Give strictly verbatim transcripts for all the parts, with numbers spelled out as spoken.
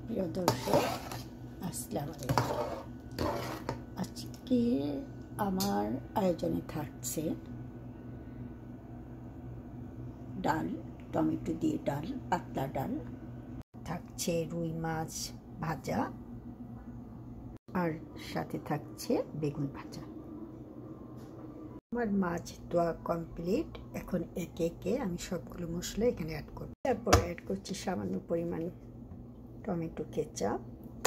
প্রিয় দর্শক, আসসালামু আলাইকুম। আজকে আমার আয়োজনে থাকছে ডাল, টমেটো দিয়ে ডাল, পাতলা ডাল, থাকছে রুই মাছ ভাজা, আর সাথে থাকছে বেগুন ভাজা। আমার মাছ ধোয়া কমপ্লিট। এখন একে একে আমি সবগুলো মশলা এখানে অ্যাড করব। তারপর অ্যাড করছি সামান্য পরিমাণ টমেটো কেচাপ,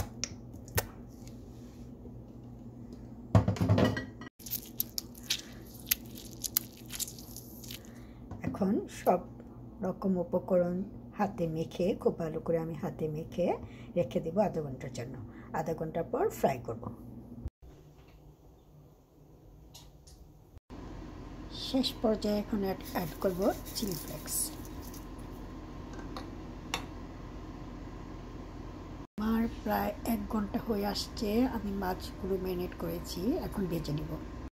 এখন সব রকম উপকরণ হাতে মেখে খুব ভালো করে আমি হাতে মেখে রেখে দেবো আধা ঘন্টার জন্য। আধা ঘন্টা পর ফ্রাই করব। শেষ পর্যায়ে এখন অ্যাড করব চিলি ফ্লেক্স। আমার প্রায় এক ঘন্টা হয়ে আসছে, আমি মাছগুলো ম্যারিনেট করেছি, এখন ভেজে নিব।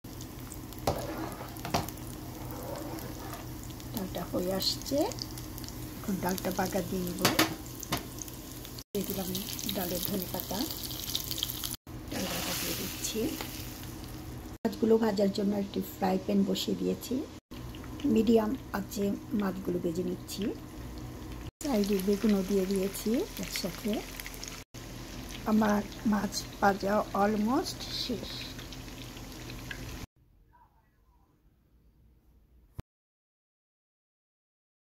ডালটা হয়ে আসছে, এখন ডালটা বাগার দিয়ে নিব। দিয়ে দিলাম ডালের ধনে পাতা, ডালটা দিয়ে দিচ্ছি। মাছগুলো ভাজার জন্য একটি ফ্রাই প্যান বসিয়ে দিয়েছি, মিডিয়াম আঁচে মাছগুলো ভেজে নিচ্ছি। সাইডে বেগুনও দিয়ে দিয়েছি একসাথে। আমার মাছ ভাজা অলমোস্ট শেষ।